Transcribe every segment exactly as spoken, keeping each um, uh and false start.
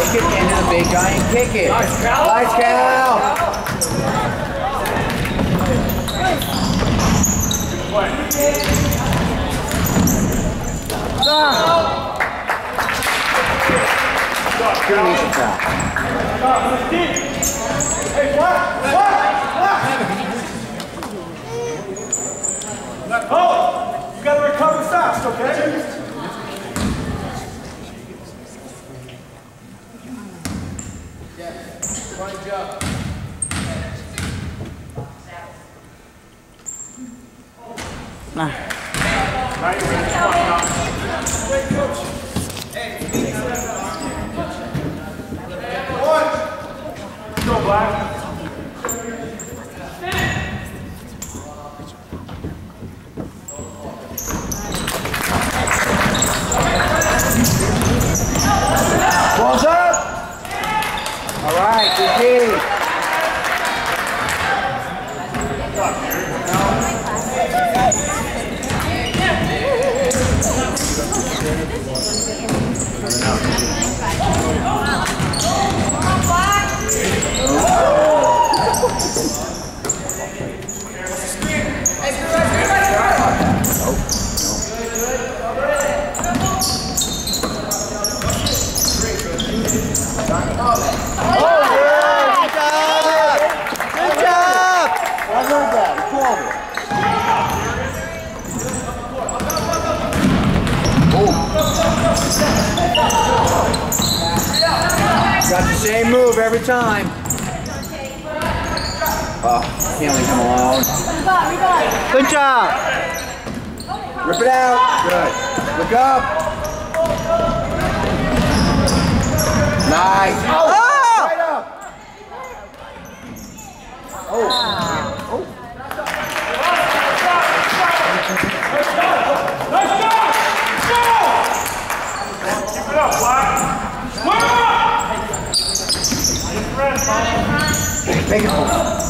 Take it into the big guy and kick it. Nice, Cal. Nice, Cal. Ah. Good use of Cal. Hey, what? What? What? Oh, you got to recover fast, okay? Fine job. Nah. Great coach. One. Go, Black. Balls up. All right, good D. Got the same move every time. Oh, can't leave him alone. Good job. Rip it out. Good. Look up. Nice. Oh! Oh! Right up. Oh. Oh. Nice job! Go! Keep it up, Black. Swim up! Take it home.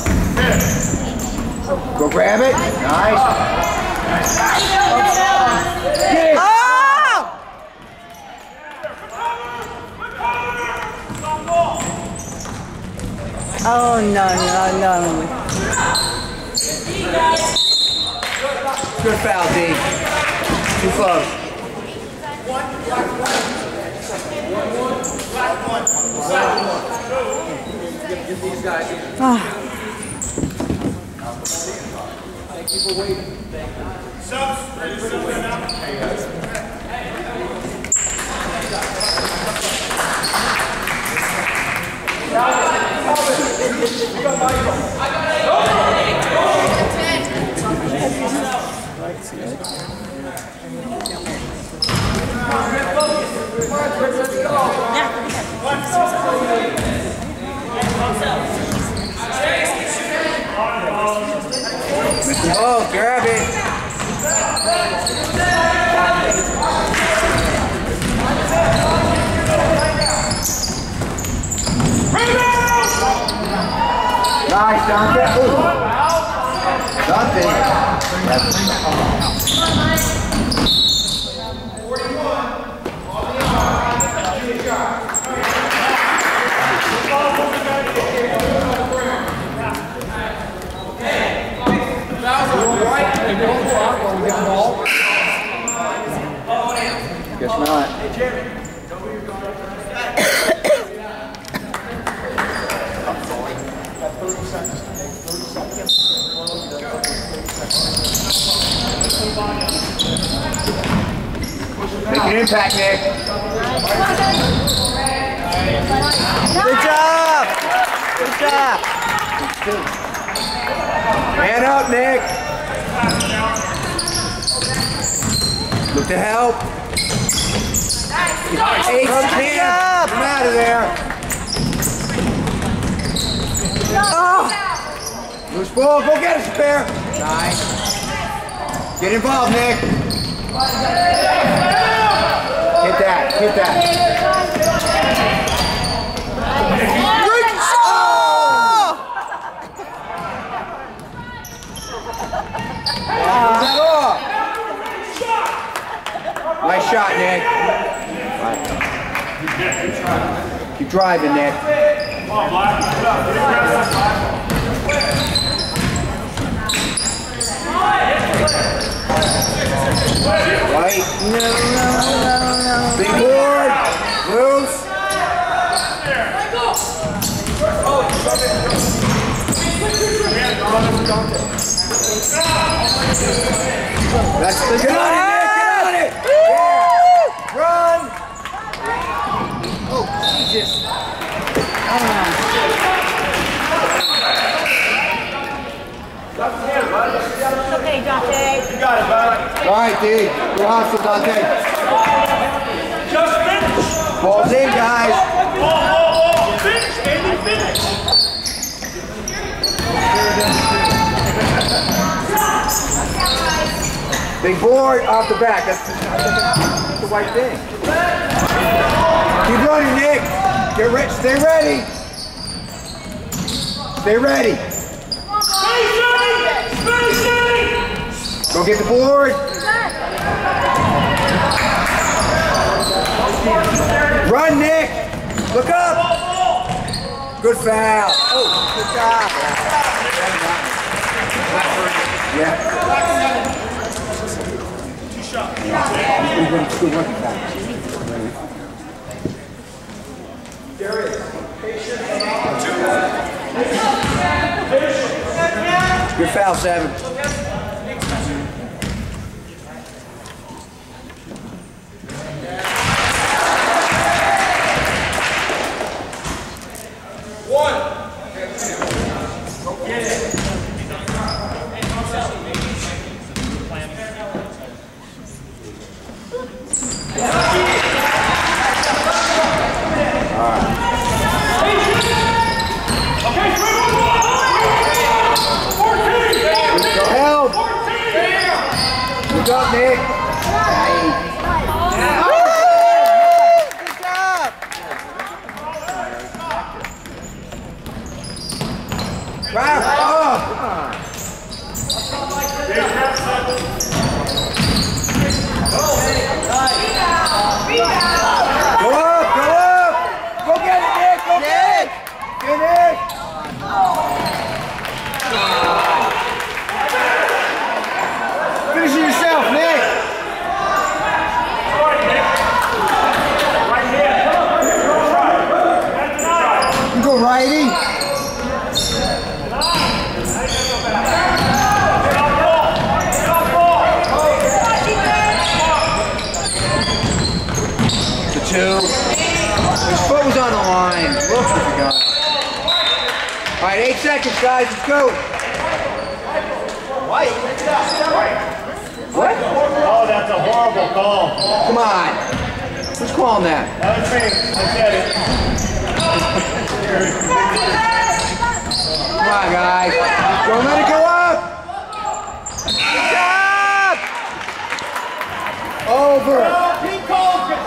Go grab it. Nice. Get it. Oh! Oh, no, no, no. Good foul, D. Too close. Give these guys. Thank you for waiting. Subs, ready to sit down. Hey, guys. We got Michael. I got it. Oh, grab it. Nice, Dante. Dante. Guess not. Hey, Jeremy. Know where you're going. Got thirty seconds. thirty seconds. Make an impact, Nick. Good job. Good job. Man up, Nick. Look to help. Ace, Cam. Come out of there. Oh. Loose ball. Go get it, Spare. Nice. Get involved, Nick. Hit that. Hit that. Nice shot, Nick. Right. Keep driving, Nick. Come on, Black. Get up. Get aggressive, Black. White. No, no, no, no. Big board. Loose. That's the good. Get on it, Nick. Get on it. Yeah. Run. Oh, Jesus. Okay, Dante. You got it, bud. All right, D. Go hustle, Dante. Just finish. Ball's in, guys. Ball, ball, ball. Finish, Andy, finish. Big board off the back. That's, that's the right thing. Keep running, Nick. Get ready. Stay ready. Stay ready. Space ready. Space ready. Go get the board. Run, Nick. Look up. Good foul. Oh, good job. Yeah. Good working back. Good foul, seven. One. Go get it. Good job, Nick. Nice. Good job. Wow. Oh. Go up, go up. Go get it, Nick. Go get it. Get it. Finish it yourself, Nick. You go righty. The two. His foot was on the line. Look at the guy. All right, eight seconds, guys. Let's go. White. What? Oh, that's a horrible call. Come on. Who's calling that? That was me. I said it. Come on, guys. Don't let it go up. Good job. Over. He called it.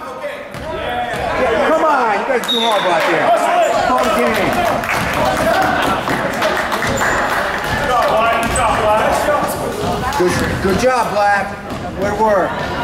Yeah, come on. You guys do horrible out there. Call the game. Good job, Black. Good job, Black. Good, good job, Black. Good work.